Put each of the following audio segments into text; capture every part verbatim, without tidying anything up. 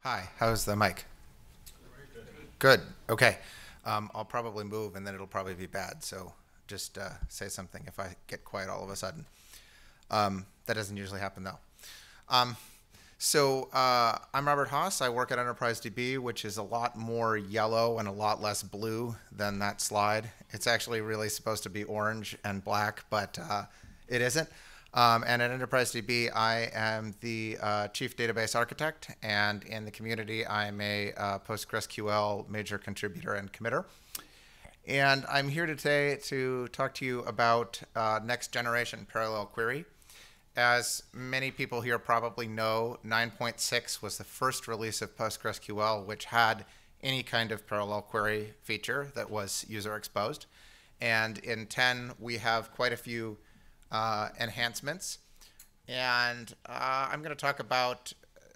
Hi, how's the mic? Good. Okay. Um, I'll probably move and then it'll probably be bad. So just uh, say something if I get quiet all of a sudden. Um, that doesn't usually happen though. Um, so uh, I'm Robert Haas. I work at Enterprise D B, which is a lot more yellow and a lot less blue than that slide. It's actually really supposed to be orange and black, but uh, it isn't. Um, and at Enterprise D B, I am the uh, chief database architect, and in the community, I'm a uh, PostgreSQL major contributor and committer. And I'm here today to talk to you about uh, next generation parallel query. As many people here probably know, nine point six was the first release of PostgreSQL which had any kind of parallel query feature that was user exposed. And in ten, we have quite a few Uh, enhancements, and uh, I'm going to talk about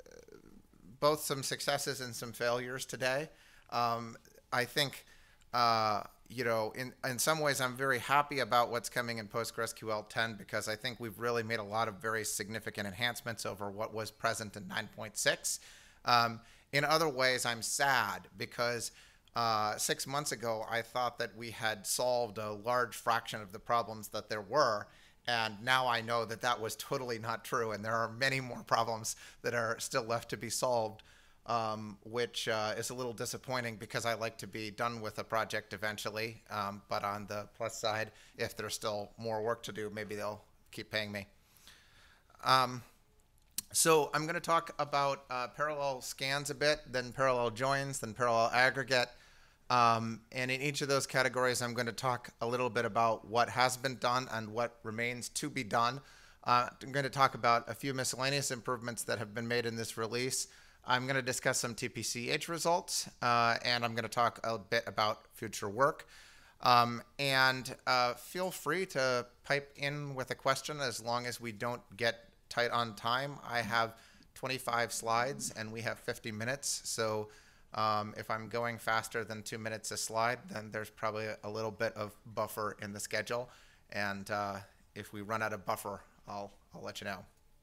both some successes and some failures today. Um, I think, uh, you know, in, in some ways I'm very happy about what's coming in PostgreSQL ten because I think we've really made a lot of very significant enhancements over what was present in nine point six. Um, in other ways, I'm sad because uh, six months ago I thought that we had solved a large fraction of the problems that there were. And now I know that that was totally not true, and there are many more problems that are still left to be solved, um, which uh, is a little disappointing because I like to be done with a project eventually. Um, but on the plus side, if there's still more work to do, maybe they'll keep paying me. Um, so I'm going to talk about uh, parallel scans a bit, then parallel joins, then parallel aggregate. Um, and in each of those categories, I'm going to talk a little bit about what has been done and what remains to be done. Uh, I'm going to talk about a few miscellaneous improvements that have been made in this release. I'm going to discuss some T P C H results, uh, and I'm going to talk a bit about future work. Um, and uh, feel free to pipe in with a question as long as we don't get tight on time. I have twenty-five slides, and we have fifty minutes, so Um, if I'm going faster than two minutes a slide, then there's probably a little bit of buffer in the schedule. And uh, if we run out of buffer, I'll, I'll let you know.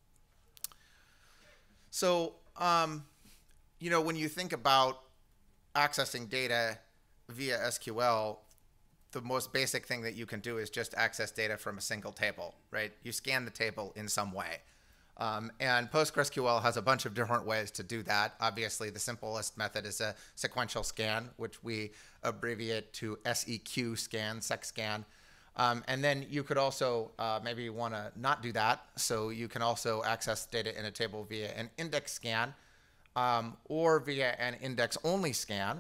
So, um, you know, when you think about accessing data via S Q L, the most basic thing that you can do is just access data from a single table, right? You scan the table in some way. Um, and PostgreSQL has a bunch of different ways to do that. Obviously, the simplest method is a sequential scan, which we abbreviate to S E Q scan, sec scan. Um, and then you could also uh, maybe want to not do that. So you can also access data in a table via an index scan, um, or via an index-only scan,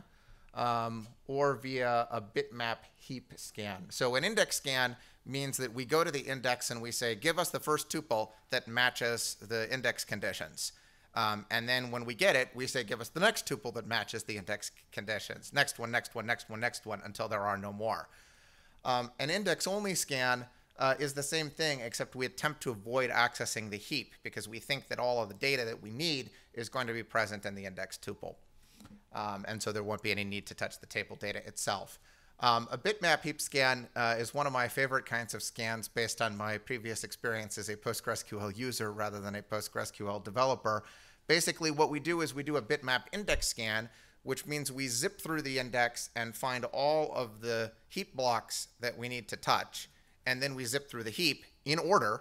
um, or via a bitmap heap scan. So an index scan means that we go to the index and we say, give us the first tuple that matches the index conditions. Um, and then when we get it, we say, give us the next tuple that matches the index conditions. Next one, next one, next one, next one, until there are no more. Um, an index-only scan uh, is the same thing, except we attempt to avoid accessing the heap because we think that all of the data that we need is going to be present in the index tuple. Um, and so there won't be any need to touch the table data itself. Um, a bitmap heap scan uh, is one of my favorite kinds of scans based on my previous experience as a PostgreSQL user rather than a PostgreSQL developer. Basically, what we do is we do a bitmap index scan, which means we zip through the index and find all of the heap blocks that we need to touch. And then we zip through the heap in order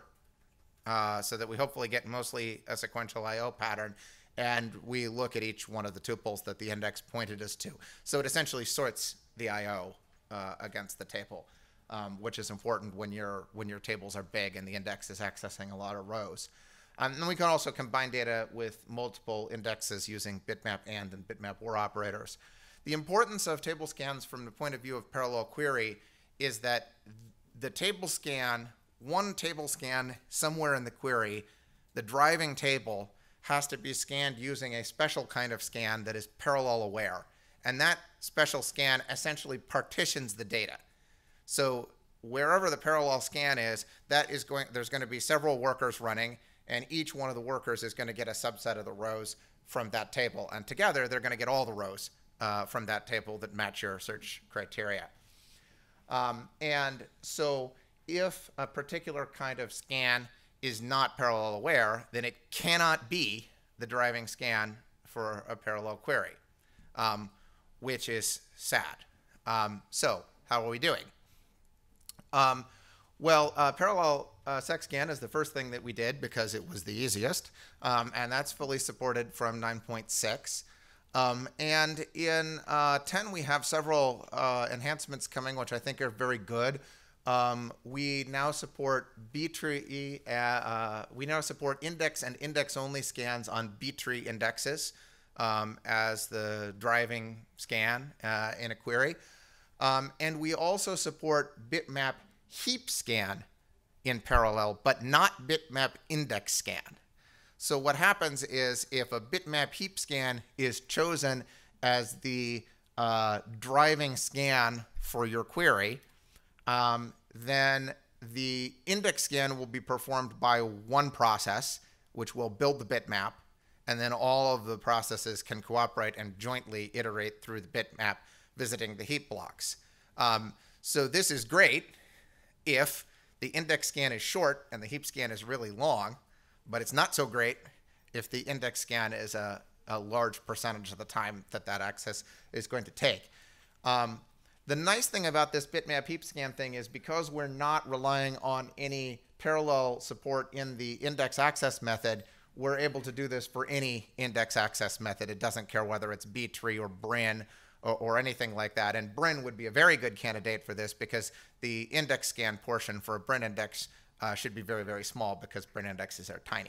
uh, so that we hopefully get mostly a sequential I O pattern. And we look at each one of the tuples that the index pointed us to. So it essentially sorts the I O uh, against the table, um, which is important when, your when your tables are big and the index is accessing a lot of rows. Um, and we can also combine data with multiple indexes using bitmap and and bitmap or operators. The importance of table scans from the point of view of parallel query is that the table scan, one table scan somewhere in the query, the driving table, has to be scanned using a special kind of scan that is parallel aware. And that special scan essentially partitions the data. So wherever the parallel scan is, that is going, there's going to be several workers running, and each one of the workers is going to get a subset of the rows from that table. And together, they're going to get all the rows uh, from that table that match your search criteria. Um, and so if a particular kind of scan is not parallel aware, then it cannot be the driving scan for a parallel query, um, which is sad. Um, so how are we doing? Um, well, uh, parallel uh, sexscan is the first thing that we did because it was the easiest, um, and that's fully supported from nine point six. Um, and in uh, ten, we have several uh, enhancements coming, which I think are very good. Um, we now support B-tree. Uh, uh, we now support index and index-only scans on B-tree indexes um, as the driving scan uh, in a query. Um, and we also support Bitmap Heap Scan in parallel, but not Bitmap Index Scan. So what happens is if a Bitmap Heap Scan is chosen as the uh, driving scan for your query, um, then the index scan will be performed by one process, which will build the bitmap, and then all of the processes can cooperate and jointly iterate through the bitmap, visiting the heap blocks. Um, so this is great if the index scan is short and the heap scan is really long, but it's not so great if the index scan is a, a large percentage of the time that that access is going to take. Um, the nice thing about this Bitmap Heap Scan thing is because we're not relying on any parallel support in the index access method, we're able to do this for any index access method. It doesn't care whether it's B-tree or Brin or, or anything like that. And Brin would be a very good candidate for this because the index scan portion for a Brin index uh, should be very, very small because Brin indexes are tiny.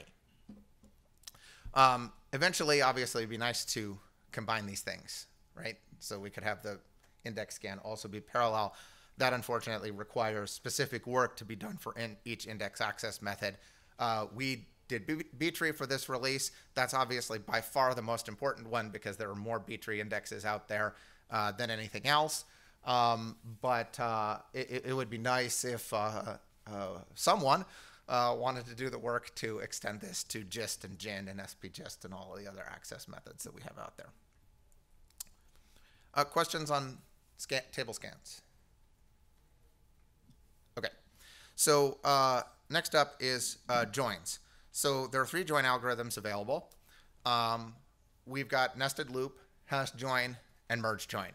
Um, eventually, obviously, it'd be nice to combine these things, right? So we could have the index scan also be parallel. That unfortunately requires specific work to be done for in each index access method. Uh, we did B-tree for this release. That's obviously by far the most important one because there are more B-tree indexes out there uh, than anything else. Um, but uh, it, it would be nice if uh, uh, someone uh, wanted to do the work to extend this to gist and gin and S P gist and all of the other access methods that we have out there. Uh, questions on scan table scans? Okay. So uh, next up is uh, joins. So there are three join algorithms available. Um, we've got nested loop, hash join, and merge join.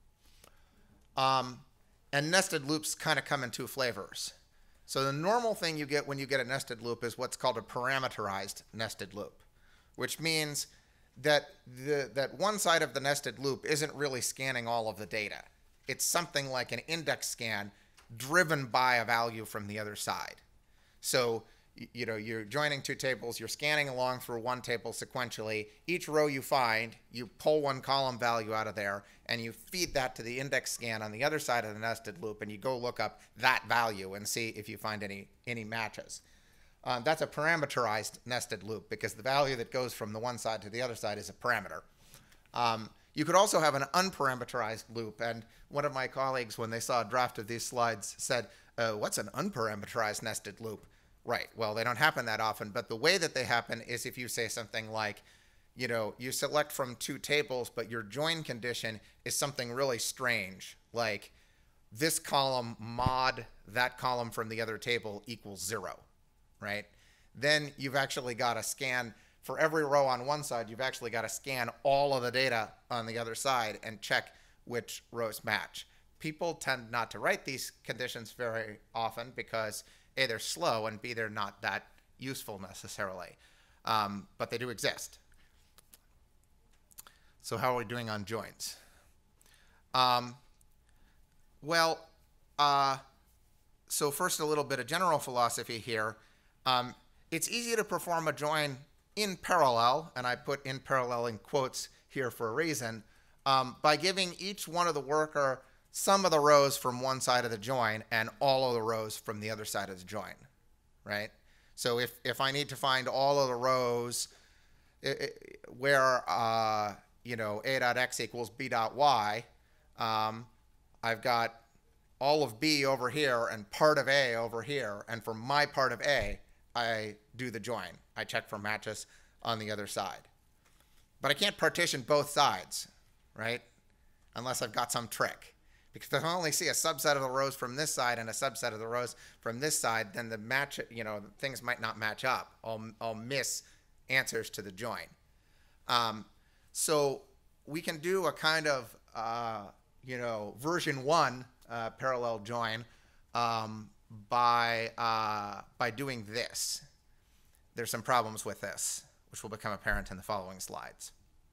Um, and nested loops kind of come in two flavors. So the normal thing you get when you get a nested loop is what's called a parameterized nested loop, which means that the, that one side of the nested loop isn't really scanning all of the data. It's something like an index scan driven by a value from the other side. So you know, you're joining two tables, you're scanning along through one table sequentially. Each row you find, you pull one column value out of there, and you feed that to the index scan on the other side of the nested loop, and you go look up that value and see if you find any, any matches. Um, that's a parameterized nested loop because the value that goes from the one side to the other side is a parameter. Um, you could also have an unparameterized loop, and one of my colleagues, when they saw a draft of these slides, said, uh, what's an unparameterized nested loop? Right. Well, they don't happen that often, but the way that they happen is if you say something like, you know, you select from two tables, but your join condition is something really strange, like this column mod that column from the other table equals zero, right? Then you've actually got to scan for every row on one side, you've actually got to scan all of the data on the other side and check which rows match. People tend not to write these conditions very often because A, they're slow, and B, they're not that useful necessarily. Um, but they do exist. So how are we doing on joins? Um, well, uh, so first a little bit of general philosophy here. Um, it's easy to perform a join in parallel, and I put in parallel in quotes here for a reason, um, by giving each one of the worker some of the rows from one side of the join and all of the rows from the other side of the join, right? So if, if I need to find all of the rows it, it, where, uh, you know, a.x equals b.y, um, I've got all of b over here and part of a over here, and for my part of a, I do the join. I check for matches on the other side. But I can't partition both sides, right? Unless I've got some trick. Because if I only see a subset of the rows from this side and a subset of the rows from this side, then the match, you know, things might not match up. I'll, I'll miss answers to the join. Um, so we can do a kind of, uh, you know, version one uh, parallel join um, by, uh, by doing this. There's some problems with this, which will become apparent in the following slides.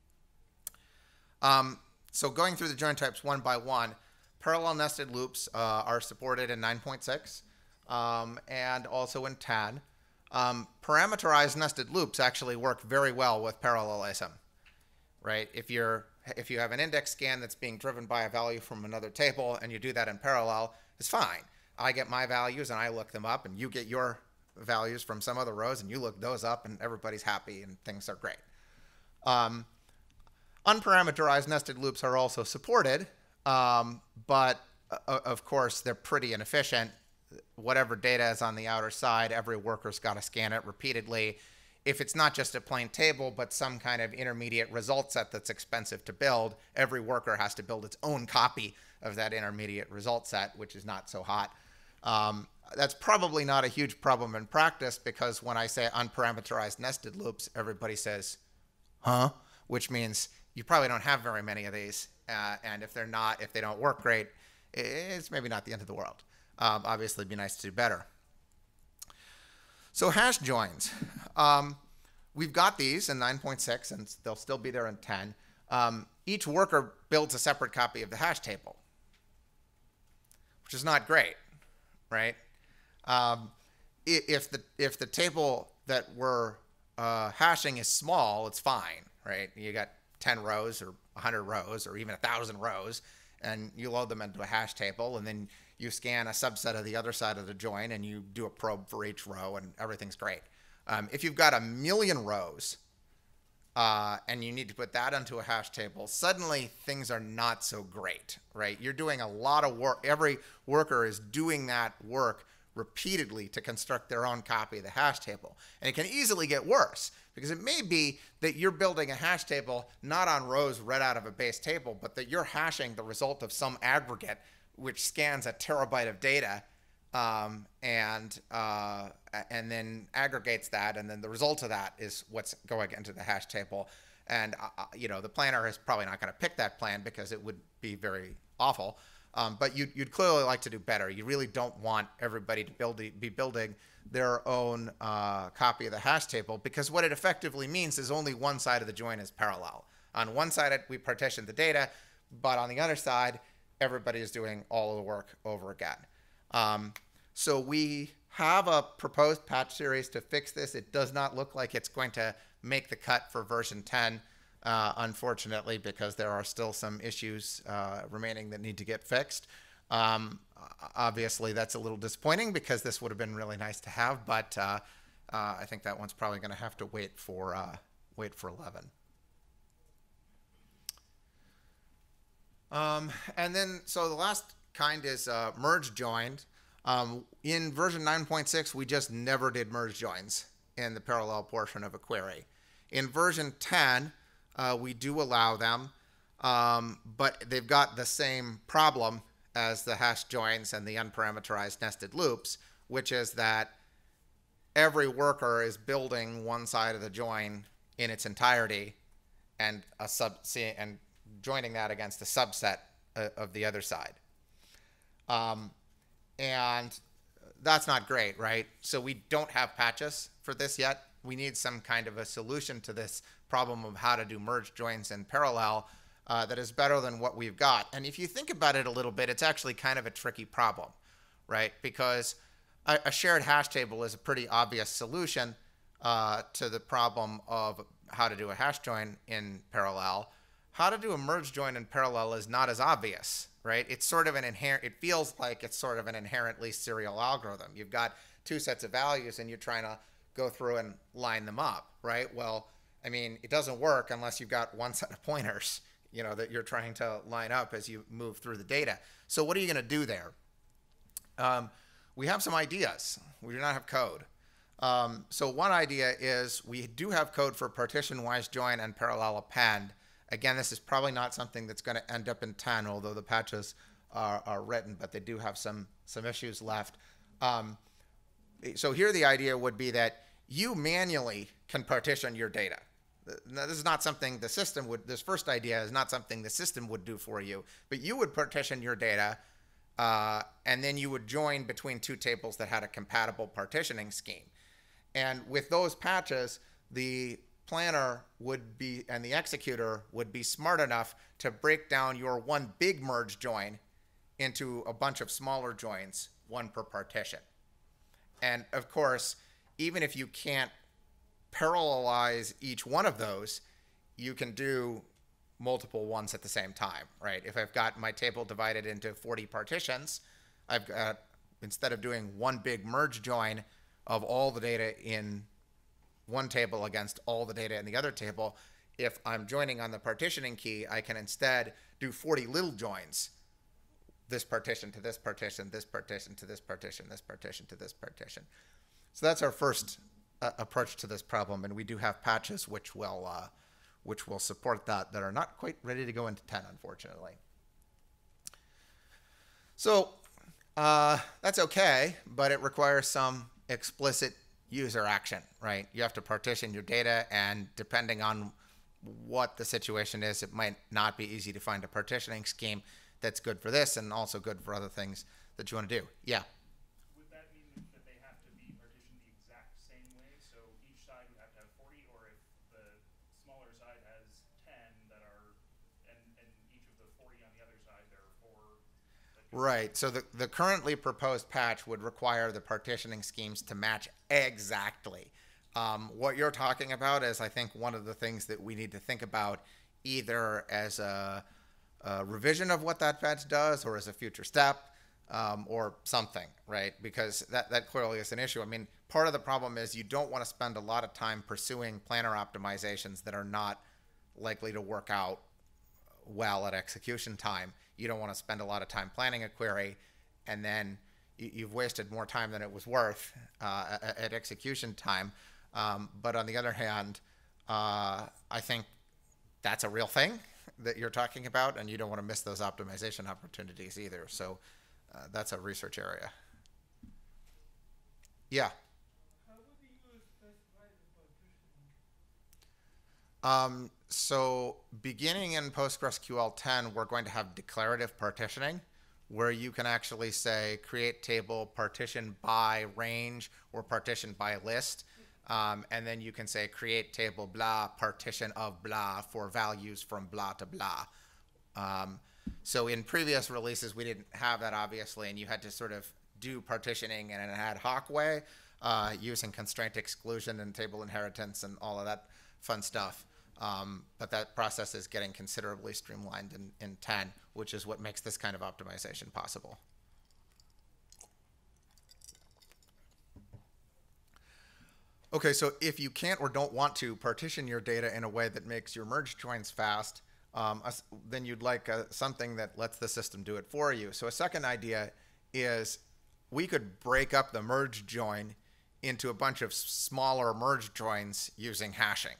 Um, so going through the join types one by one, parallel nested loops uh, are supported in nine point six um, and also in ten. Um, parameterized nested loops actually work very well with parallelism, right? If you're if you have an index scan that's being driven by a value from another table and you do that in parallel, it's fine. I get my values and I look them up, and you get your values from some other rows and you look those up, and everybody's happy and things are great. Um, unparameterized nested loops are also supported, um, but uh, of course they're pretty inefficient. Whatever data is on the outer side, every worker's got to scan it repeatedly. If it's not just a plain table, but some kind of intermediate result set that's expensive to build, every worker has to build its own copy of that intermediate result set, which is not so hot. Um, that's probably not a huge problem in practice, because when I say unparameterized nested loops, everybody says, huh? Which means you probably don't have very many of these. Uh, and if they're not, if they don't work great, it's maybe not the end of the world. Um, obviously, it'd be nice to do better. So hash joins. Um, we've got these in nine point six, and they'll still be there in ten. Um, each worker builds a separate copy of the hash table, which is not great, right? Um, if the if the table that we're uh, hashing is small, it's fine, right? You got ten rows or one hundred rows or even one thousand rows, and you load them into a hash table, and then you scan a subset of the other side of the join, and you do a probe for each row, and everything's great. Um, if you've got a million rows uh, and you need to put that onto a hash table, suddenly things are not so great, right? You're doing a lot of work. Every worker is doing that work repeatedly to construct their own copy of the hash table. And it can easily get worse, because it may be that you're building a hash table not on rows read out of a base table, but that you're hashing the result of some aggregate which scans a terabyte of data um, and uh, and then aggregates that, and then the result of that is what's going into the hash table. And uh, you know, the planner is probably not going to pick that plan because it would be very awful. Um, but you'd, you'd clearly like to do better. You really don't want everybody to build be building their own uh, copy of the hash table, because what it effectively means is only one side of the join is parallel. On one side, we partition the data, but on the other side, everybody is doing all of the work over again. Um, so we have a proposed patch series to fix this. It does not look like it's going to make the cut for version ten, uh, unfortunately, because there are still some issues uh, remaining that need to get fixed. Um, obviously, that's a little disappointing, because this would have been really nice to have, but uh, uh, I think that one's probably going to have to wait for uh, wait for eleven. Um, and then, so the last kind is uh, merge joined. Um, in version nine point six, we just never did merge joins in the parallel portion of a query. In version ten, uh, we do allow them, um, but they've got the same problem as the hash joins and the unparameterized nested loops, which is that every worker is building one side of the join in its entirety and a sub and joining that against a subset of the other side. Um, and that's not great, right? So we don't have patches for this yet. We need some kind of a solution to this problem of how to do merge joins in parallel uh, that is better than what we've got. And if you think about it a little bit, it's actually kind of a tricky problem, right? Because a, a shared hash table is a pretty obvious solution uh, to the problem of how to do a hash join in parallel. How to do a merge join in parallel is not as obvious, right? It's sort of an inherent, it feels like it's sort of an inherently serial algorithm. You've got two sets of values and you're trying to go through and line them up, right? Well, I mean, it doesn't work unless you've got one set of pointers, you know, that you're trying to line up as you move through the data. So what are you going to do there? Um, we have some ideas. We do not have code. Um, so one idea is we do have code for partition-wise join and parallel append. Again, this is probably not something that's going to end up in ten, although the patches are, are written, but they do have some, some issues left. Um, so here the idea would be that you manually can partition your data, Now, this is not something the system would, this first idea is not something the system would do for you, but you would partition your data, uh, and then you would join between two tables that had a compatible partitioning scheme. And with those patches, the planner would be, and the executor would be smart enough to break down your one big merge join into a bunch of smaller joins, one per partition. And of course, even if you can't parallelize each one of those, you can do multiple ones at the same time, right? If I've got my table divided into forty partitions, I've got, instead of doing one big merge join of all the data in one table against all the data in the other table, if I'm joining on the partitioning key, I can instead do forty little joins. This partition to this partition, this partition to this partition, this partition to this partition. So that's our first uh, approach to this problem, and we do have patches which will uh, which will support that that are not quite ready to go into ten, unfortunately. So uh, that's okay, but it requires some explicit user action, right? You have to partition your data, and depending on what the situation is, it might not be easy to find a partitioning scheme that's good for this and also good for other things that you want to do. Yeah. Would that mean that they have to be partitioned the exact same way? So each side would have to have forty, or if the smaller side has ten that are, and, and each of the forty on the other side, there are four. Right. So the, the currently proposed patch would require the partitioning schemes to match exactly. Um, what you're talking about is, I think, one of the things that we need to think about, either as a Uh, revision of what that patch does, or as a future step, um, or something, right? Because that, that clearly is an issue. I mean, part of the problem is you don't want to spend a lot of time pursuing planner optimizations that are not likely to work out well at execution time. You don't want to spend a lot of time planning a query, and then you, you've wasted more time than it was worth uh, at, at execution time. Um, but on the other hand, uh, I think that's a real thing that you're talking about, and you don't want to miss those optimization opportunities either. So uh, that's a research area. Yeah. How would you specify the partitioning? Um, so beginning in PostgreSQL ten, we're going to have declarative partitioning, where you can actually say create table partition by range or partition by list. Um, and then you can say create table blah partition of blah for values from blah to blah. Um, so in previous releases, we didn't have that, obviously, and you had to sort of do partitioning in an ad hoc way, uh, using constraint exclusion and table inheritance and all of that fun stuff. Um, but that process is getting considerably streamlined in, in ten, which is what makes this kind of optimization possible. Okay, so if you can't or don't want to partition your data in a way that makes your merge joins fast, um, then you'd like a, something that lets the system do it for you. So a second idea is we could break up the merge join into a bunch of smaller merge joins using hashing.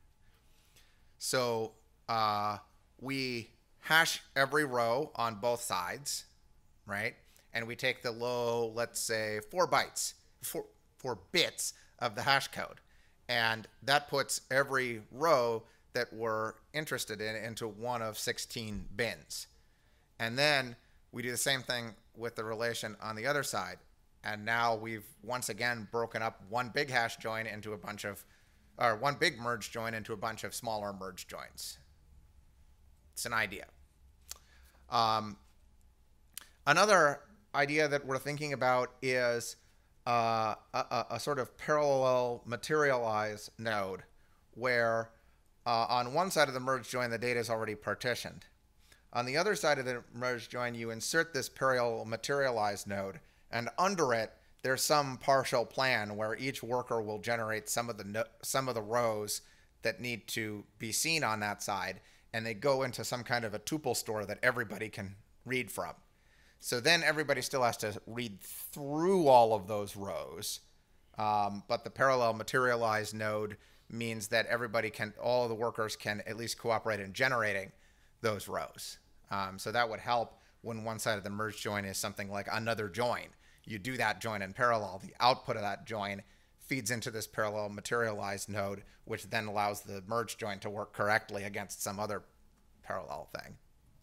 So uh, we hash every row on both sides, right? And we take the low, let's say, four bytes, four, four bits of the hash code, and that puts every row that we're interested in into one of sixteen bins. And then we do the same thing with the relation on the other side, and now we've once again broken up one big hash join into a bunch of, or one big merge join into a bunch of smaller merge joins. It's an idea. Um, another idea that we're thinking about is Uh, a, a sort of parallel materialize node, where uh, on one side of the merge join the data is already partitioned. On the other side of the merge join, you insert this parallel materialize node, and under it there's some partial plan where each worker will generate some of the no some of the rows that need to be seen on that side, and they go into some kind of a tuple store that everybody can read from. So then everybody still has to read through all of those rows, um, but the parallel materialize node means that everybody can, all of the workers can at least cooperate in generating those rows. Um, so that would help when one side of the merge join is something like another join. You do that join in parallel. The output of that join feeds into this parallel materialized node, which then allows the merge join to work correctly against some other parallel thing.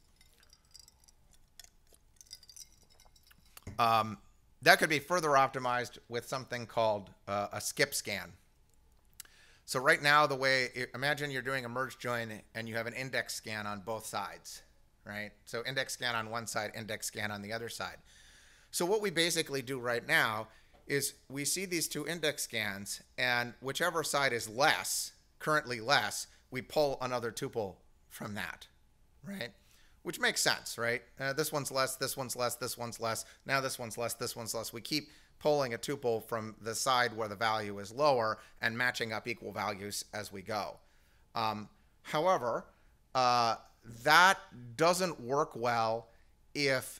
Um, that could be further optimized with something called uh, a skip scan. So right now, the way, imagine you're doing a merge join and you have an index scan on both sides, right? So index scan on one side, index scan on the other side. So what we basically do right now is we see these two index scans, and whichever side is less, currently less, we pull another tuple from that, right? Which makes sense, right? Uh, this one's less, this one's less, this one's less. Now this one's less, this one's less. We keep pulling a tuple from the side where the value is lower and matching up equal values as we go. Um, however, uh, that doesn't work well if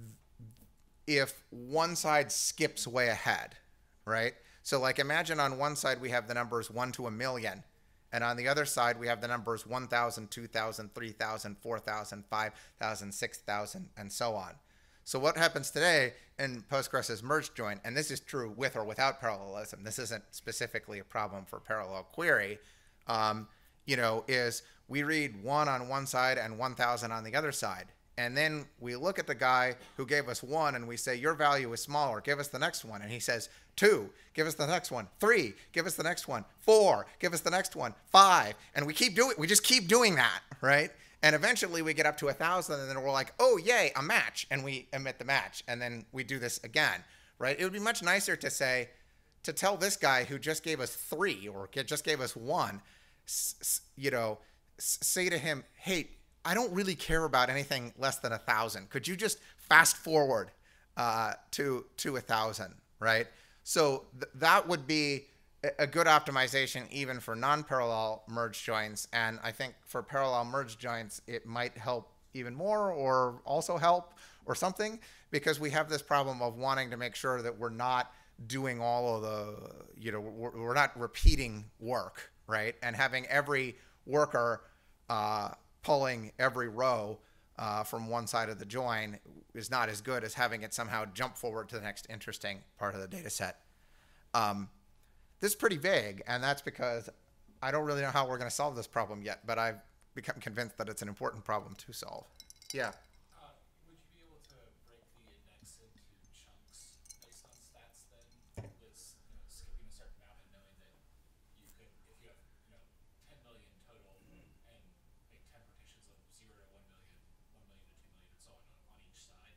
if one side skips way ahead, right? So like imagine on one side we have the numbers one to a million, and on the other side we have the numbers one thousand, two thousand, three thousand, four thousand, five thousand, six thousand, and so on. So what happens today in Postgres' merge join, and this is true with or without parallelism, this isn't specifically a problem for parallel query, um, you know, is we read one on one side and one thousand on the other side. And then we look at the guy who gave us one and we say, your value is smaller, give us the next one. And he says, two, give us the next one. Three, give us the next one. Four, give us the next one. Five. And we keep doing, we just keep doing that, right? And eventually we get up to a thousand and then we're like, oh, yay, a match. And we emit the match. And then we do this again, right? It would be much nicer to say, to tell this guy who just gave us three or just gave us one, you know, say to him, hey, I don't really care about anything less than a thousand. Could you just fast forward uh, to to a thousand, right? So th that would be a good optimization even for non-parallel merge joins. And I think for parallel merge joins, it might help even more or also help or something, because we have this problem of wanting to make sure that we're not doing all of the, you know, we're, we're not repeating work, right? And having every worker uh, pulling every row uh, from one side of the join is not as good as having it somehow jump forward to the next interesting part of the data set. Um, this is pretty vague, and that's because I don't really know how we're going to solve this problem yet, but I've become convinced that it's an important problem to solve. Yeah. Uh, would you be able to break the index into chunks based on stats then, with you know, skipping a certain amount and knowing that you could, if you have you know ten million total and make ten partitions of zero to one million, one million to two million, and so on on each side?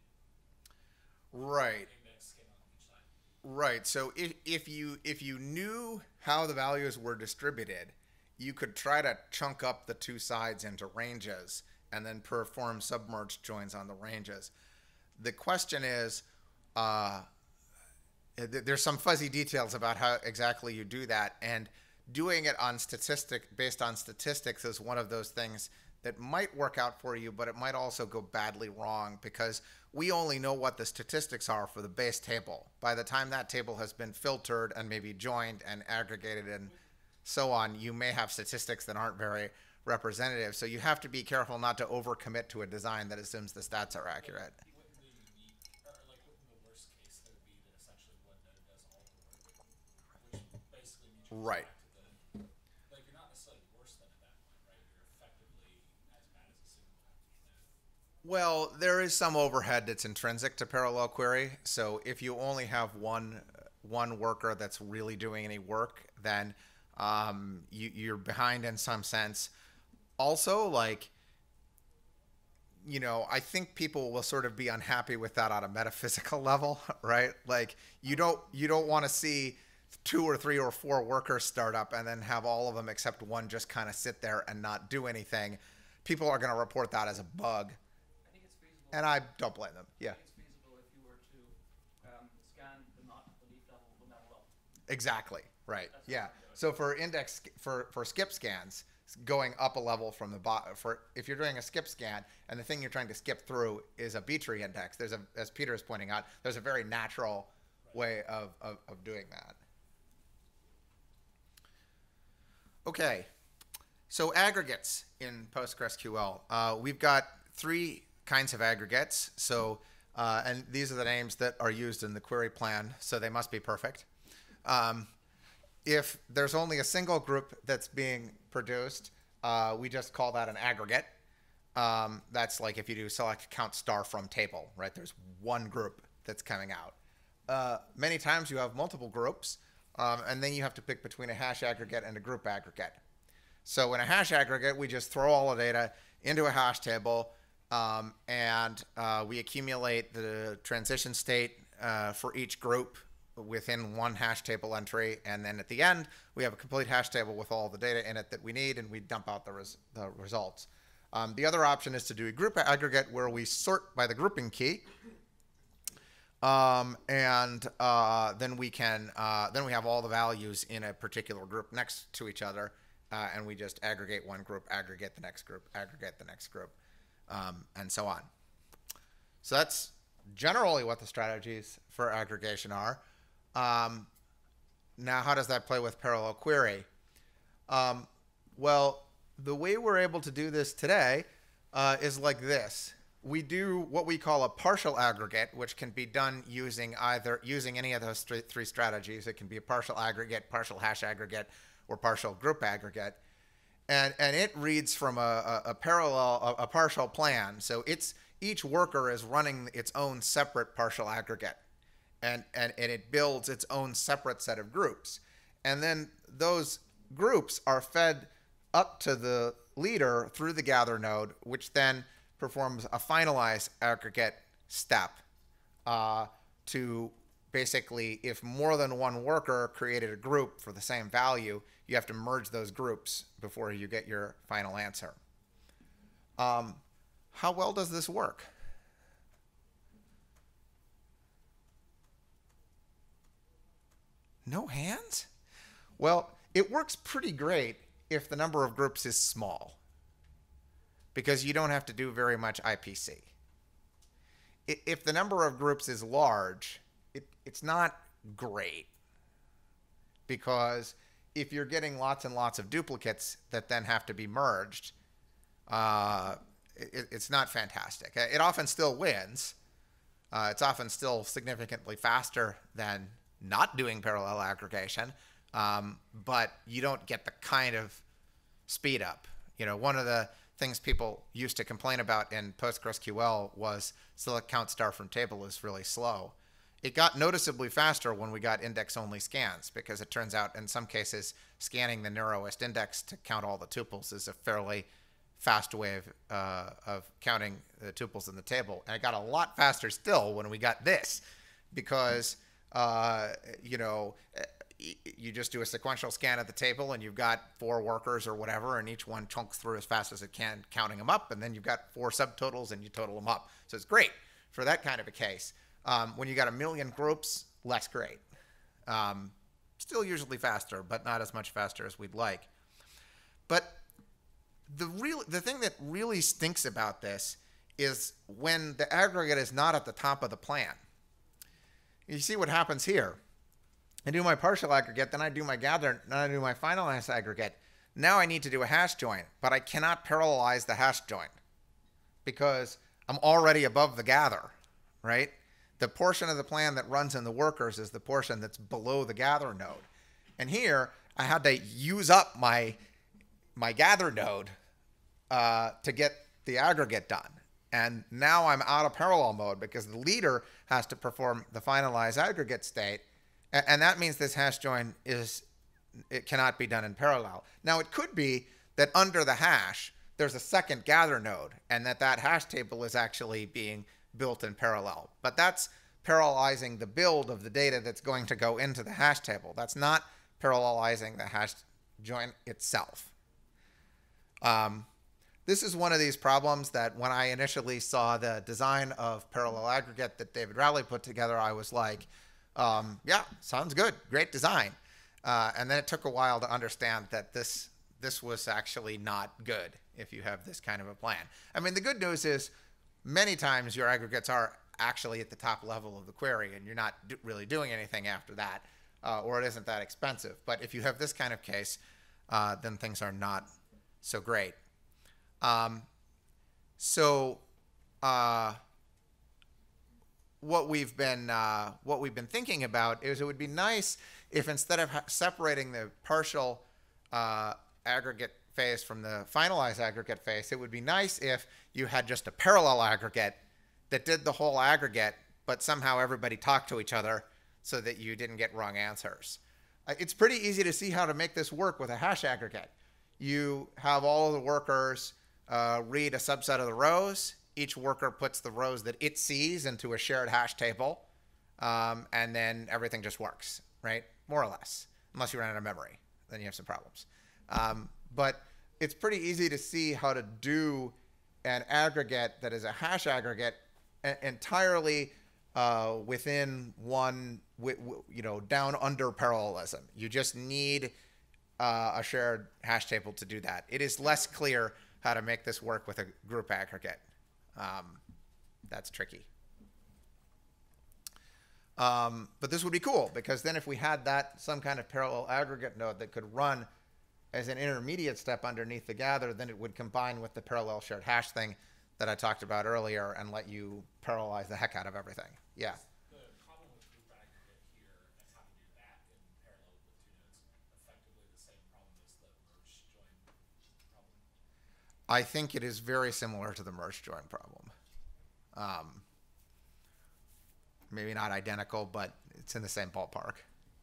Right. Index scan on each side. Right. So if, if you if you knew how the values were distributed, you could try to chunk up the two sides into ranges and then perform submerged joins on the ranges. The question is, uh, th there's some fuzzy details about how exactly you do that, and doing it on statistic based on statistics is one of those things that might work out for you, but it might also go badly wrong because we only know what the statistics are for the base table. By the time that table has been filtered and maybe joined and aggregated and so on, you may have statistics that aren't very representative. So you have to be careful not to overcommit to a design that assumes the stats are accurate. Wouldn't the unique, or like wouldn't the worst case there be that essentially one node does all the work, which basically means you Right. back to the, like you're not necessarily worse than at that point, right? You're effectively as bad as a single node. Well, there is some overhead that's intrinsic to parallel query. So if you only have one one worker that's really doing any work, then um, you, you're behind in some sense. Also, like, you know, I think people will sort of be unhappy with that on a metaphysical level, right? Like, you don't you don't want to see two or three or four workers start up and then have all of them except one just kind of sit there and not do anything. People are going to report that as a bug. I think it's feasible. And I don't blame them. Yeah, I think it's feasible if you were to um, scan the not at the leaf level, the level up. exactly. Right. That's Yeah. what I'm doing. So for index for for skip scans, going up a level from the bot for if you're doing a skip scan and the thing you're trying to skip through is a B tree index, there's a, as Peter is pointing out, there's a very natural way of of, of doing that. Okay. So aggregates in PostgreSQL, uh, we've got three kinds of aggregates. So uh, and these are the names that are used in the query plan, so they must be perfect. Um, if there's only a single group that's being produced, uh, we just call that an aggregate. Um, that's like if you do select count star from table, right? There's one group that's coming out. Uh, many times you have multiple groups, um, and then you have to pick between a hash aggregate and a group aggregate. So in a hash aggregate, we just throw all the data into a hash table, um, and uh, we accumulate the transition state uh, for each group within one hash table entry, and then at the end, we have a complete hash table with all the data in it that we need, and we dump out the, res the results. Um, the other option is to do a group aggregate where we sort by the grouping key, um, and uh, then we can uh, then we have all the values in a particular group next to each other, uh, and we just aggregate one group, aggregate the next group, aggregate the next group, um, and so on. So that's generally what the strategies for aggregation are. Um, now, how does that play with parallel query? Um, well, the way we're able to do this today uh, is like this. We do what we call a partial aggregate, which can be done using either using any of those three, three strategies. It can be a partial aggregate, partial hash aggregate, or partial group aggregate. And, and it reads from a, a, a parallel, a, a partial plan. So it's, each worker is running its own separate partial aggregate. And, and, and it builds its own separate set of groups. And then those groups are fed up to the leader through the gather node, which then performs a finalize aggregate step uh, to basically, if more than one worker created a group for the same value, you have to merge those groups before you get your final answer. Um, how well does this work? No hands? Well, it works pretty great if the number of groups is small, because you don't have to do very much I P C. If the number of groups is large, it, it's not great, because if you're getting lots and lots of duplicates that then have to be merged, uh, it, it's not fantastic. It often still wins. Uh, it's often still significantly faster than not doing parallel aggregation, um, but you don't get the kind of speed up. You know, one of the things people used to complain about in PostgreSQL was select count star from table is really slow. It got noticeably faster when we got index-only scans, because it turns out in some cases scanning the narrowest index to count all the tuples is a fairly fast way of, uh, of counting the tuples in the table. And it got a lot faster still when we got this, because uh, you know, you just do a sequential scan of the table and you've got four workers or whatever, and each one chunks through as fast as it can, counting them up, and then you've got four subtotals and you total them up. So it's great for that kind of a case. Um, when you got a million groups, less great. Um, still usually faster, but not as much faster as we'd like. But the real, the thing that really stinks about this is when the aggregate is not at the top of the plan. You see what happens here. I do my partial aggregate, then I do my gather, then I do my finalize aggregate. Now I need to do a hash join, but I cannot parallelize the hash join because I'm already above the gather, right? The portion of the plan that runs in the workers is the portion that's below the gather node. And here I had to use up my, my gather node uh, to get the aggregate done. And now I'm out of parallel mode because the leader has to perform the finalize aggregate state. And that means this hash join is, it cannot be done in parallel. Now it could be that under the hash, there's a second gather node and that that hash table is actually being built in parallel. But that's parallelizing the build of the data that's going to go into the hash table. That's not parallelizing the hash join itself. Um, This is one of these problems that when I initially saw the design of parallel aggregate that David Rowley put together, I was like, um, yeah, sounds good, great design. Uh, and then it took a while to understand that this, this was actually not good if you have this kind of a plan. I mean, the good news is many times your aggregates are actually at the top level of the query and you're not do really doing anything after that, uh, or it isn't that expensive. But if you have this kind of case, uh, then things are not so great. Um, so uh, what we've been uh, what we've been thinking about is it would be nice if instead of ha- separating the partial uh, aggregate phase from the finalized aggregate phase, it would be nice if you had just a parallel aggregate that did the whole aggregate, but somehow everybody talked to each other so that you didn't get wrong answers. Uh, it's pretty easy to see how to make this work with a hash aggregate. You have all of the workers uh, read a subset of the rows. Each worker puts the rows that it sees into a shared hash table, um, and then everything just works, right? More or less, unless you run out of memory. Then you have some problems. Um, but it's pretty easy to see how to do an aggregate that is a hash aggregate entirely uh, within one, you know, down under parallelism. You just need uh, a shared hash table to do that. It is less clear how to make this work with a group aggregate. Um, that's tricky. Um, but this would be cool, because then if we had that, some kind of parallel aggregate node that could run as an intermediate step underneath the gather, then it would combine with the parallel shared hash thing that I talked about earlier and let you parallelize the heck out of everything. Yeah. The problem with group aggregate here and how to do that in parallel with two nodes, effectively the same problem as the merge join problem. I think it is very similar to the merge join problem. Um, maybe not identical, but it's in the same ballpark.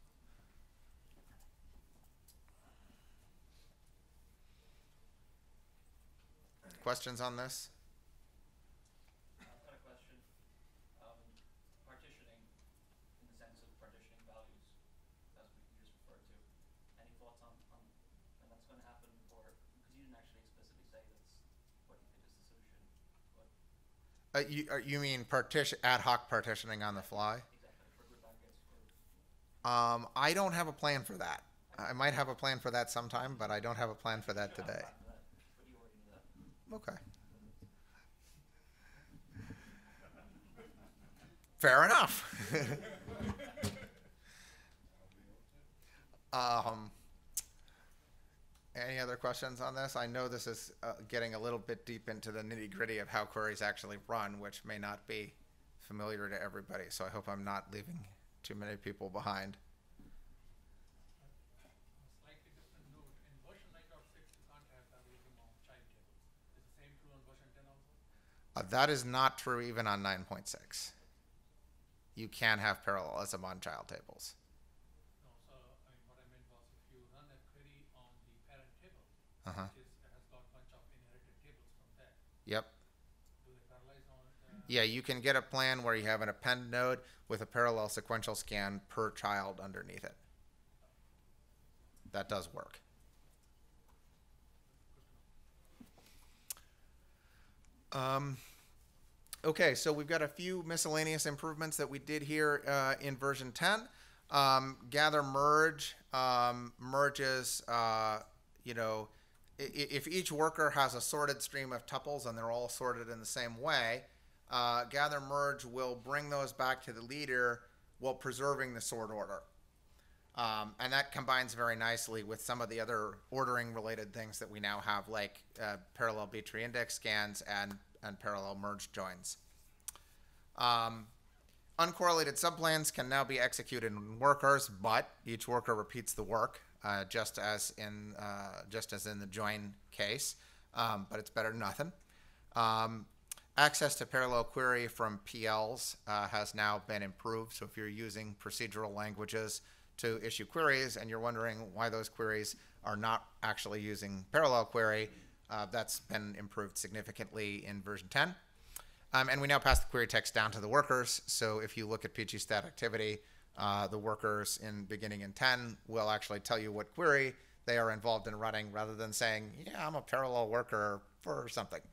Questions on this? I've got a question. Um, partitioning, in the sense of partitioning values, as we just referred to. Any thoughts on, on when that's going to happen, or because you didn't actually explicitly say that's what you think is the solution? But Uh, you, uh, you mean partition, ad hoc partitioning on the fly? exactly for group aggregates. For Um, I don't have a plan for that. I might have a plan for that sometime, but I don't have a plan for that you don't today. have a plan for that, but you already knew that. Okay. Fair enough. um, any other questions on this? I know this is uh, getting a little bit deep into the nitty-gritty of how queries actually run, which may not be familiar to everybody, so I hope I'm not leaving too many people behind. Slightly different note. In version nine point six, you can't have parallelism on child tables. Is the same true on version ten also? Uh, that is not true even on nine point six. You can have parallelism on child tables. No, so I mean, what I meant was if you run a query on the parent table, Uh-huh. which is, has got a bunch of inherited tables from there, Yep. do they parallelize on uh, Yeah, you can get a plan where you have an append node with a parallel sequential scan per child underneath it. That does work. Um, okay, so we've got a few miscellaneous improvements that we did here uh, in version ten. Um, gather merge um, merges, uh, you know, i- if each worker has a sorted stream of tuples and they're all sorted in the same way, uh, gather merge will bring those back to the leader while preserving the sort order. Um, and that combines very nicely with some of the other ordering related things that we now have, like uh, parallel B-tree index scans and, and parallel merge joins. Um, uncorrelated subplans can now be executed in workers, but each worker repeats the work, uh, just as in uh, just as in the join case, um, but it's better than nothing. Um, access to parallel query from P Ls uh, has now been improved. So if you're using procedural languages to issue queries and you're wondering why those queries are not actually using parallel query, uh, that's been improved significantly in version ten. Um, and we now pass the query text down to the workers. So if you look at P G stat activity, uh, the workers in beginning in ten will actually tell you what query they are involved in running, rather than saying, yeah, I'm a parallel worker for something.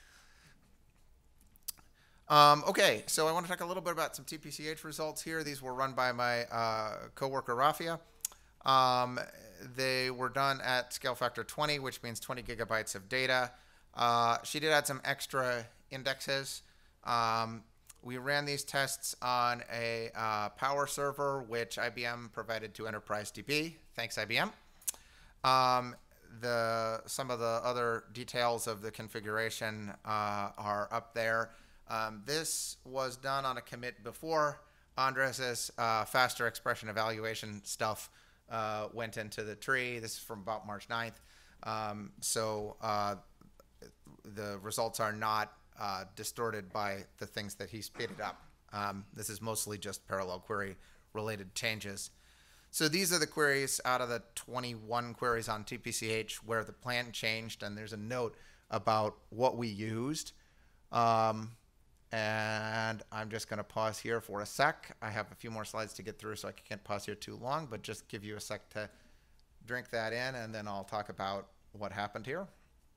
Um, okay, so I want to talk a little bit about some T P C H results here. These were run by my uh, coworker Rafia. Um, they were done at scale factor twenty, which means twenty gigabytes of data. Uh, she did add some extra indexes. Um, we ran these tests on a uh, power server, which I B M provided to Enterprise D B. Thanks, I B M. Um, the, some of the other details of the configuration uh, are up there. Um, this was done on a commit before Andres's uh, faster expression evaluation stuff uh, went into the tree. This is from about March ninth. Um, so uh, the results are not uh, distorted by the things that he speeded up. Um, this is mostly just parallel query related changes. So these are the queries out of the twenty-one queries on T P C H where the plan changed, and there's a note about what we used. Um, and I'm just going to pause here for a sec. I have a few more slides to get through, so I can't pause here too long, but just give you a sec to drink that in, and then I'll talk about what happened here.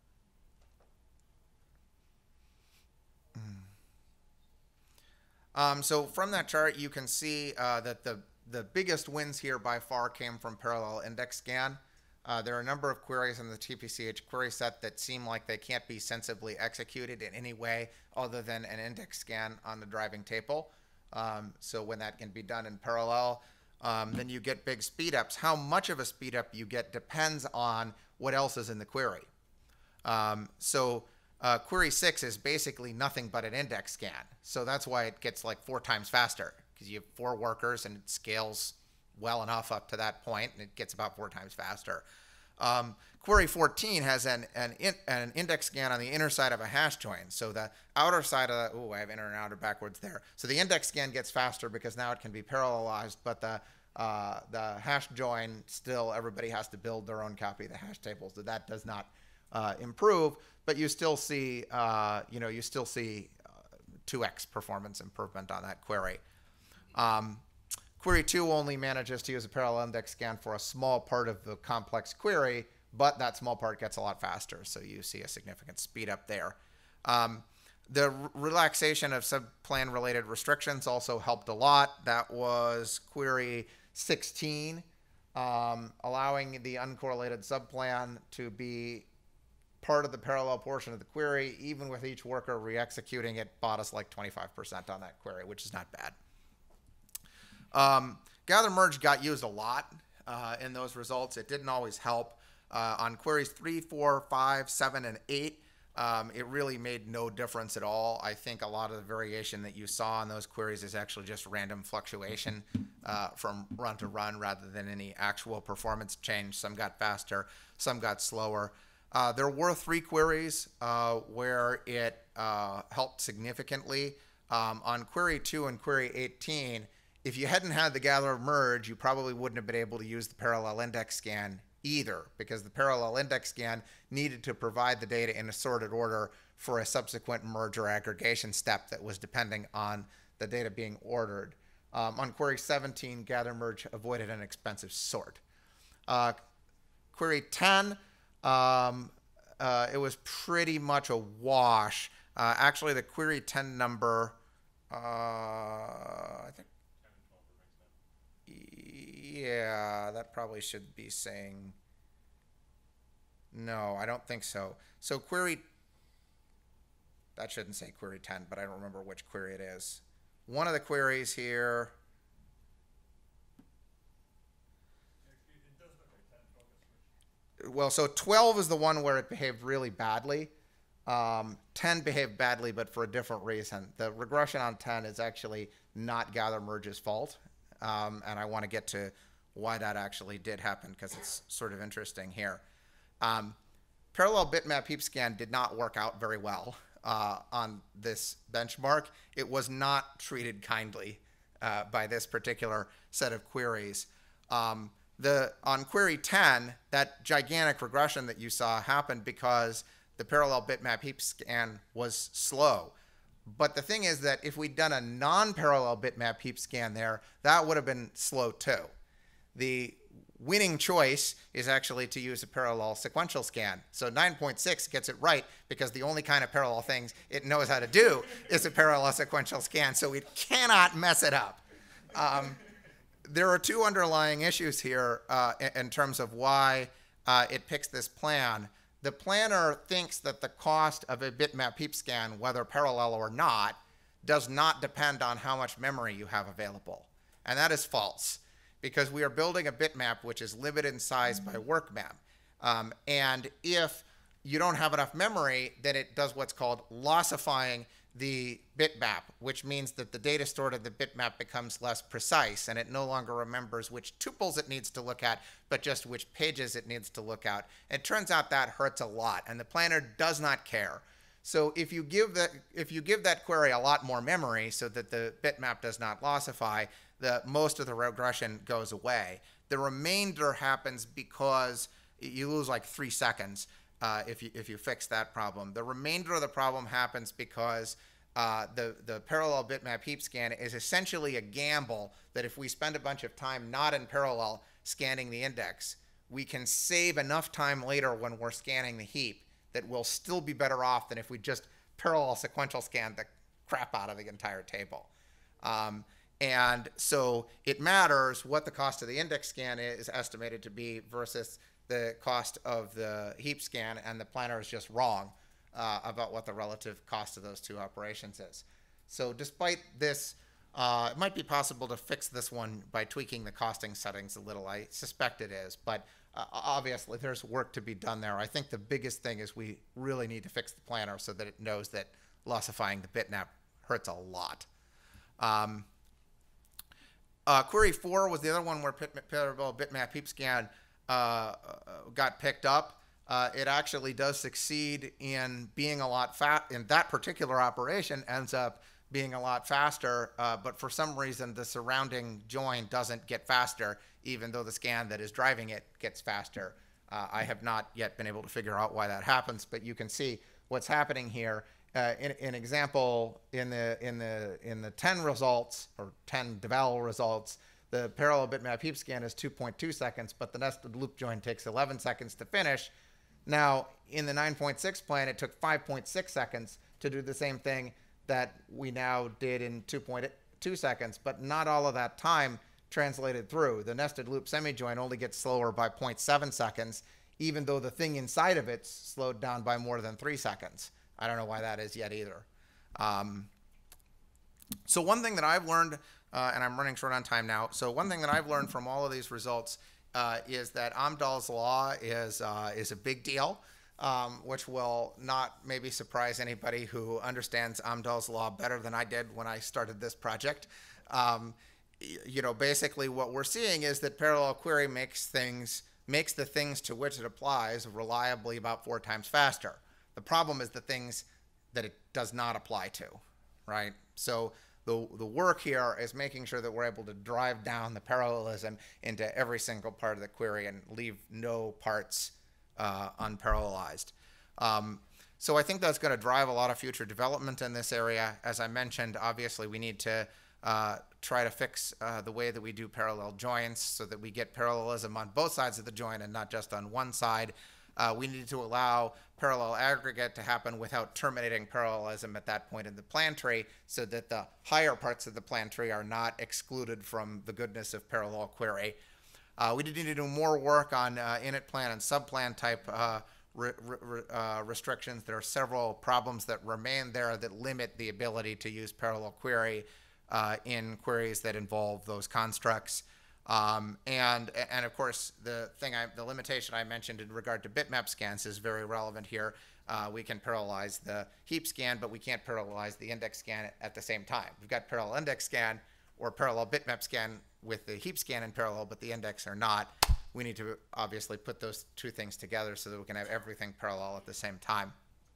Um, so from that chart, you can see uh, that the, the biggest wins here by far came from parallel index scan. Uh, there are a number of queries in the T P C H query set that seem like they can't be sensibly executed in any way other than an index scan on the driving table. Um, so when that can be done in parallel, um, then you get big speedups. How much of a speedup you get depends on what else is in the query. Um, so uh, query six is basically nothing but an index scan. So that's why it gets like four times faster, because you have four workers and it scales well enough up to that point, and it gets about four times faster. Um, query fourteen has an, an, in, an index scan on the inner side of a hash join. So the outer side of the, oh, I have inner and outer backwards there. So the index scan gets faster because now it can be parallelized, but the, uh, the hash join, still everybody has to build their own copy of the hash table. So that does not uh, improve, but you still see, uh, you know, you still see uh, two X performance improvement on that query. Um, Query two only manages to use a parallel index scan for a small part of the complex query, but that small part gets a lot faster, so you see a significant speed up there. Um, the relaxation of subplan related restrictions also helped a lot. That was query sixteen, um, allowing the uncorrelated subplan to be part of the parallel portion of the query. Even with each worker re-executing it, bought us like twenty-five percent on that query, which is not bad. Um, gather merge got used a lot uh, in those results. It didn't always help. Uh, on queries three, four, five, seven, and eight, um, it really made no difference at all. I think a lot of the variation that you saw in those queries is actually just random fluctuation uh, from run to run rather than any actual performance change. Some got faster, some got slower. Uh, there were three queries uh, where it uh, helped significantly. Um, on query two and query eighteen, if you hadn't had the gather merge, you probably wouldn't have been able to use the parallel index scan either, because the parallel index scan needed to provide the data in a sorted order for a subsequent merge or aggregation step that was depending on the data being ordered. Um, on query seventeen, gather merge avoided an expensive sort. Uh, query ten, um, uh, it was pretty much a wash. Uh, actually, the query ten number, uh, I think, yeah, that probably should be saying, no, I don't think so. So query, that shouldn't say query ten, but I don't remember which query it is. One of the queries here, well, so twelve is the one where it behaved really badly. Um, ten behaved badly, but for a different reason. The regression on ten is actually not gather merge's fault. Um, and I want to get to why that actually did happen, because it's sort of interesting here. Um, parallel bitmap heap scan did not work out very well uh, on this benchmark. It was not treated kindly uh, by this particular set of queries. Um, the, on query ten, that gigantic regression that you saw happened because the parallel bitmap heap scan was slow. But the thing is that if we'd done a non-parallel bitmap heap scan there, that would have been slow too. The winning choice is actually to use a parallel sequential scan. So nine point six gets it right because the only kind of parallel things it knows how to do is a parallel sequential scan, so it cannot mess it up. Um, there are two underlying issues here uh, in terms of why uh, it picks this plan. The planner thinks that the cost of a bitmap heap scan, whether parallel or not, does not depend on how much memory you have available. And that is false, because we are building a bitmap which is limited in size by work mem. Um, and if you don't have enough memory, then it does what's called lossifying the bitmap, which means that the data stored in the bitmap becomes less precise, and it no longer remembers which tuples it needs to look at, but just which pages it needs to look at. It turns out that hurts a lot, and the planner does not care. So if you give that if you give that query a lot more memory so that the bitmap does not lossify, the most of the regression goes away. The remainder happens because you lose like three seconds uh, if you if you fix that problem. The remainder of the problem happens because uh, the the parallel bitmap heap scan is essentially a gamble that if we spend a bunch of time not in parallel scanning the index, we can save enough time later when we're scanning the heap that we'll still be better off than if we just parallel sequential scan the crap out of the entire table. Um, and so it matters what the cost of the index scan is estimated to be versus the cost of the heap scan, and the planner is just wrong uh, about what the relative cost of those two operations is. So despite this, uh, it might be possible to fix this one by tweaking the costing settings a little. I suspect it is, but Uh, obviously, there's work to be done there. I think the biggest thing is we really need to fix the planner so that it knows that lossifying the bitmap hurts a lot. Um, uh, query four was the other one where parallel bitmap heap scan uh, got picked up. Uh, it actually does succeed in being a lot fat in that particular operation, ends up being a lot faster, uh, but for some reason the surrounding join doesn't get faster, even though the scan that is driving it gets faster. Uh, I have not yet been able to figure out why that happens, but you can see what's happening here. Uh, in an example, in the in the in the ten results or ten devel results, the parallel bitmap heap scan is two point two seconds, but the nested loop join takes eleven seconds to finish. Now, in the nine point six plan, it took five point six seconds to do the same thing that we now did in two point two seconds, but not all of that time translated through. The nested loop semi-join only gets slower by zero point seven seconds, even though the thing inside of it's slowed down by more than three seconds. I don't know why that is yet either. Um, so one thing that I've learned, uh, and I'm running short on time now, so one thing that I've learned from all of these results uh, is that Amdahl's law is, uh, is a big deal. Um, which will not maybe surprise anybody who understands Amdahl's law better than I did when I started this project. Um, you know, basically what we're seeing is that parallel query makes things, makes the things to which it applies reliably about four times faster. The problem is the things that it does not apply to, right? So the, the work here is making sure that we're able to drive down the parallelism into every single part of the query and leave no parts Uh, unparallelized. Um, so I think that's going to drive a lot of future development in this area. As I mentioned, obviously we need to uh, try to fix uh, the way that we do parallel joins so that we get parallelism on both sides of the join and not just on one side. Uh, we need to allow parallel aggregate to happen without terminating parallelism at that point in the plan tree so that the higher parts of the plan tree are not excluded from the goodness of parallel query. Uh, we need to do more work on uh, init plan and subplan type uh, re re uh, restrictions. There are several problems that remain there that limit the ability to use parallel query uh, in queries that involve those constructs. Um, and, and of course, the thing, I, the limitation I mentioned in regard to bitmap scans is very relevant here. Uh, we can parallelize the heap scan, but we can't parallelize the index scan at the same time. We've got parallel index scan or parallel bitmap scan with the heap scan in parallel, but the index are not. We need to obviously put those two things together so that we can have everything parallel at the same time.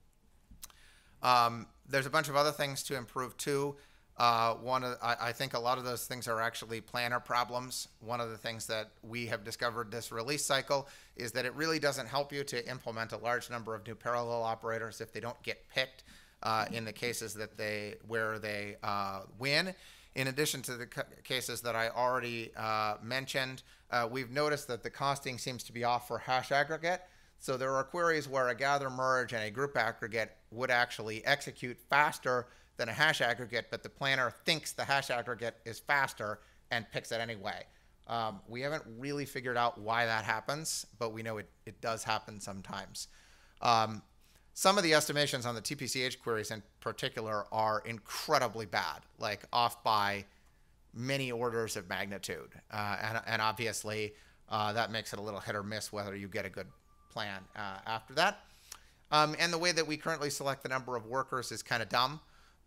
Um, there's a bunch of other things to improve too. Uh, one of, I, I think a lot of those things are actually planner problems. One of the things that we have discovered this release cycle is that it really doesn't help you to implement a large number of new parallel operators if they don't get picked uh, in the cases that they where they uh, win. In addition to the cases that I already uh, mentioned, uh, we've noticed that the costing seems to be off for hash aggregate. So there are queries where a gather merge and a group aggregate would actually execute faster than a hash aggregate, but the planner thinks the hash aggregate is faster and picks it anyway. Um, we haven't really figured out why that happens, but we know it, it does happen sometimes. Um, Some of the estimations on the T P C H queries in particular are incredibly bad, like off by many orders of magnitude. Uh, and, and obviously, uh, that makes it a little hit or miss whether you get a good plan uh, after that. Um, and the way that we currently select the number of workers is kind of dumb.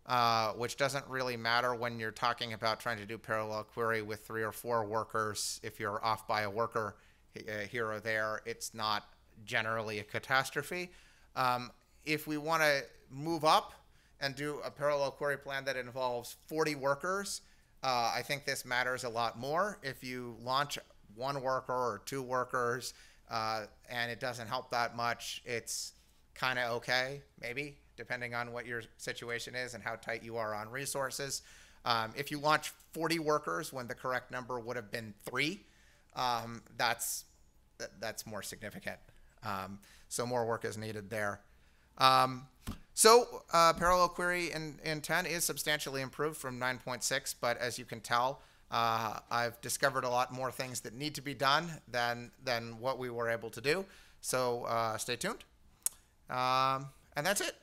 uh, which doesn't really matter when you're talking about trying to do parallel query with three or four workers. If you're off by a worker uh, here or there, it's not generally a catastrophe. Um, if we want to move up and do a parallel query plan that involves forty workers, uh, I think this matters a lot more. If you launch one worker or two workers uh, and it doesn't help that much, it's kind of okay, maybe, depending on what your situation is and how tight you are on resources. Um, if you launch forty workers when the correct number would have been three, um, that's that's more significant. Um, so more work is needed there. Um, so uh, parallel query in, in ten is substantially improved from nine point six, but as you can tell, uh, I've discovered a lot more things that need to be done than, than what we were able to do. So uh, stay tuned. Um, and that's it.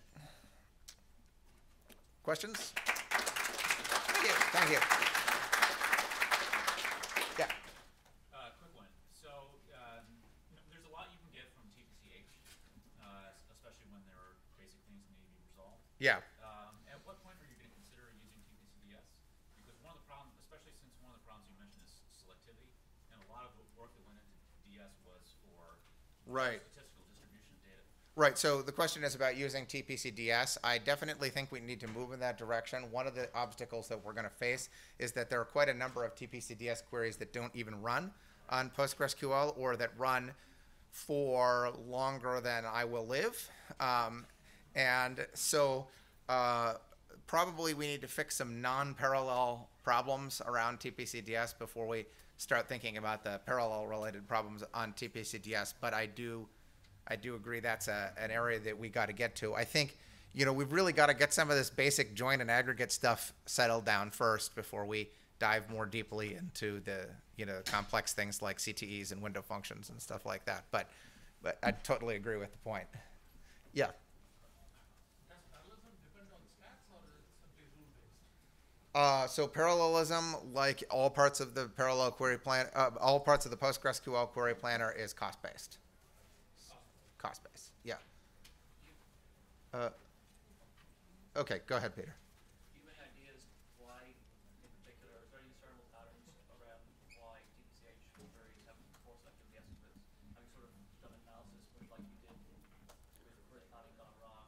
Questions? Thank you. Thank you. Yeah. Uh, quick one. So um, you know, there's a lot you can get from T P C H, uh, especially when there are basic things that need to be resolved. Yeah. Um, at what point are you going to consider using T P C D S? Because one of the problems, especially since one of the problems you mentioned is selectivity, and a lot of the work that went into D S was for Right. statistical distribution of data. Right, so the question is about using T P C D S. I definitely think we need to move in that direction. One of the obstacles that we're going to face is that there are quite a number of T P C D S queries that don't even run on PostgreSQL, or that run for longer than I will live. Um, and so uh, probably we need to fix some non-parallel problems around T P C D S before we start thinking about the parallel related problems on T P C D S. But I do I do agree that's a, an area that we got to get to. I think, you know, we've really got to get some of this basic join and aggregate stuff settled down first before we dive more deeply into the, you know, complex things like C T Es and window functions and stuff like that. But, but I totally agree with the point. Yeah. Does parallelism depend on stats or is it simply rule-based? Uh, so parallelism, like all parts of the parallel query plan, uh, all parts of the PostgreSQL query planner, is cost-based. Cost-based, yeah. Uh, okay, go ahead, Peter. Do you have any ideas why, in particular, is there any discernible patterns around why T P C H queries have more selectivity as it is? Having sort of done an analysis, much like you did with query planning gone wrong,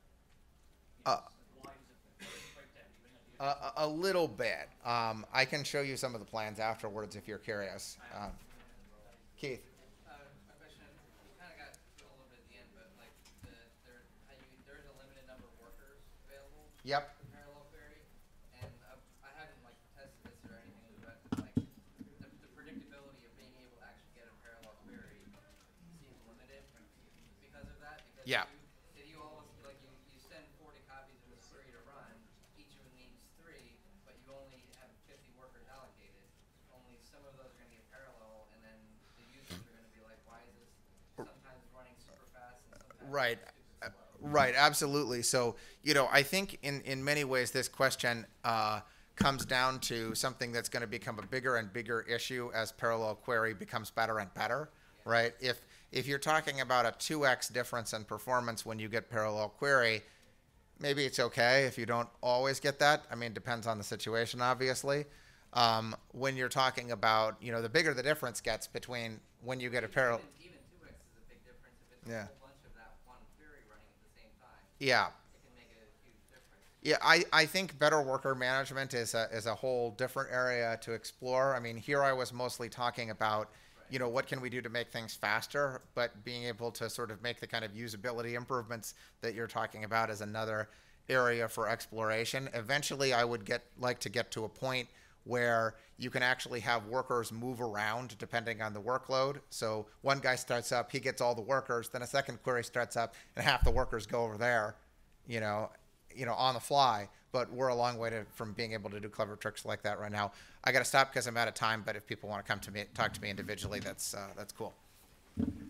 you know, Uh, why does it break down? Do you have any ideas? A, a little bit. Um, I can show you some of the plans afterwards if you're curious. Um, Keith. Uh, my question, you kind of got to it a little bit at the end, but like the there, how you, there's a limited number of workers available. Yep. For parallel query, and uh, I haven't like tested this or anything, but like the, the predictability of being able to actually get a parallel query seems limited because of that. Because Yeah. you, you almost like you, you send forty copies of this query to run, each of them needs three, but you only have fifty workers allocated. Only some of those are going to get parallel, and then the users are going to be like, why is this sometimes running super fast and sometimes Right. super Uh, slow? Right, absolutely. So, you know, I think in, in many ways this question uh, comes down to something that's going to become a bigger and bigger issue as parallel query becomes better and better, right? If if you're talking about a two X difference in performance when you get parallel query, maybe it's okay if you don't always get that. I mean, it depends on the situation, obviously. Um, when you're talking about, you know, the bigger the difference gets between when you get a parallel. Even, even two X is a big difference if it's Yeah. a whole bunch of that one query running at the same time. Yeah. It can make a huge difference. Yeah, I, I think better worker management is a, is a whole different area to explore. I mean, here I was mostly talking about, you know, what can we do to make things faster, but being able to sort of make the kind of usability improvements that you're talking about is another area for exploration. Eventually, I would get like to get to a point where you can actually have workers move around depending on the workload. So one guy starts up, he gets all the workers, then a second query starts up, and half the workers go over there, you know, you know, on the fly. But we're a long way to, from being able to do clever tricks like that right now. I got to stop because I'm out of time. But if people want to come to me, talk to me individually, that's uh, that's cool.